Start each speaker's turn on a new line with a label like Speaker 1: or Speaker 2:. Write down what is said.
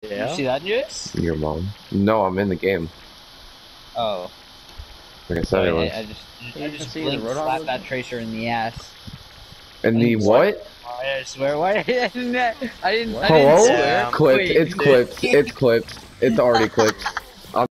Speaker 1: You see that news?
Speaker 2: Your mom. No, I'm in the game.
Speaker 1: Oh.
Speaker 2: Like I said, it was.
Speaker 1: I just blinked, slapped that tracer in the ass.
Speaker 2: And the what?
Speaker 1: I swear, why? I didn't
Speaker 2: Hello?
Speaker 1: swear.
Speaker 2: Clipped.
Speaker 1: Wait.
Speaker 2: It's clipped. It's clipped. It's already clipped.